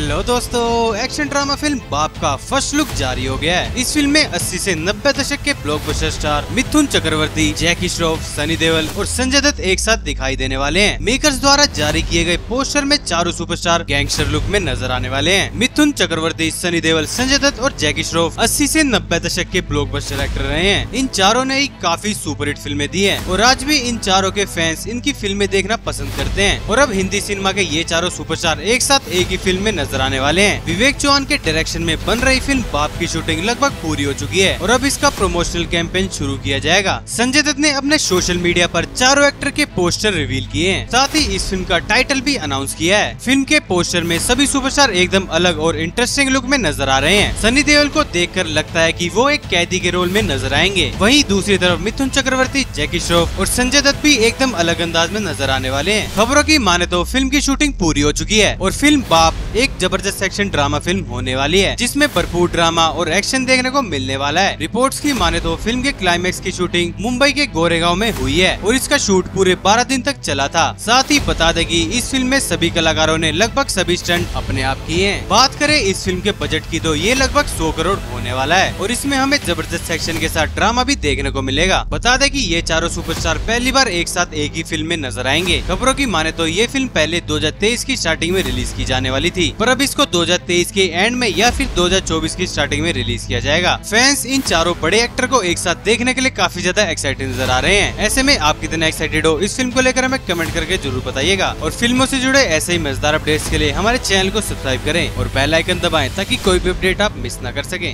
Hello दोस्तों, action drama film बाप का फर्स्ट लुक जारी हो गया है। इस फिल्म में 80 से 90 दशक के ब्लॉकबस्टर स्टार मिथुन चक्रवर्ती, जैकी श्रॉफ, सनी देओल और संजय दत्त एक साथ दिखाई देने वाले हैं। मेकर्स द्वारा जारी किए गए पोस्टर में चारों सुपरस्टार गैंगस्टर लुक में नजर आने वाले हैं। मिथुन चक्रवर्ती, सनी देओल, संजय दत्त और जैकी श्रॉफ 80 से 90 दशक के ब्लॉकबस्टर एक्टर रहे हैं। इन चारों ने काफी सुपरहिट फिल्में दी है और आज भी इन चारों के फैंस इनकी फिल्में देखना पसंद करते हैं। और अब हिंदी सिनेमा के ये चारों सुपरस्टार एक साथ एक ही फिल्म में नजर आने वाले हैं। विवेक चौहान के डायरेक्शन में बन रही फिल्म बाप की शूटिंग लगभग पूरी हो चुकी है और अब इसका प्रमोशनल कैंपेन शुरू किया जाएगा। संजय दत्त ने अपने सोशल मीडिया पर चारों एक्टर के पोस्टर रिवील किए हैं, साथ ही इस फिल्म का टाइटल भी अनाउंस किया है। फिल्म के पोस्टर में सभी सुपरस्टार एकदम अलग और इंटरेस्टिंग लुक में नजर आ रहे हैं। सनी देओल को देखकर लगता है कि वो एक कैदी के रोल में नजर आएंगे। वहीं दूसरी तरफ मिथुन चक्रवर्ती, जैकी श्रॉफ और संजय दत्त भी एकदम अलग अंदाज में नजर आने वाले हैं। खबरों की माने तो फिल्म की शूटिंग पूरी हो चुकी है और फिल्म बाप एक जबरदस्त एक्शन ड्रामा फिल्म होने वाली है, जिसमें भरपूर ड्रामा और एक्शन देखने को मिलने वाला है। रिपोर्ट्स की माने तो फिल्म के क्लाइमेक्स की शूटिंग मुंबई के गोरेगांव में हुई है और इसका शूट पूरे 12 दिन तक चला था। साथ ही बता दें कि इस फिल्म में सभी कलाकारों ने लगभग सभी स्टंट अपने आप किए हैं। बात करें इस फिल्म के बजट की तो ये लगभग 100 करोड़ होने वाला है और इसमें हमें जबरदस्त एक्शन के साथ ड्रामा भी देखने को मिलेगा। बता दें कि ये चारों सुपरस्टार पहली बार एक साथ एक ही फिल्म में नजर आएंगे। खबरों की माने तो ये फिल्म पहले 2023 की स्टार्टिंग में रिलीज की जाने वाली थी, पर अब इसको 2023 के एंड में या फिर 2024 की स्टार्टिंग में रिलीज किया जाएगा। फैंस इन चारों बड़े एक्टर को एक साथ देखने के लिए काफी ज्यादा एक्साइटेड नजर आ रहे हैं। ऐसे में आप कितने एक्साइटेड हो इस फिल्म को लेकर हमें कमेंट करके जरूर बताइएगा और फिल्मों से जुड़े ऐसे ही मजेदार अपडेट्स के लिए हमारे चैनल को सब्सक्राइब करें और बेल आइकन दबाएं ताकि कोई भी अपडेट आप मिस न कर सकें।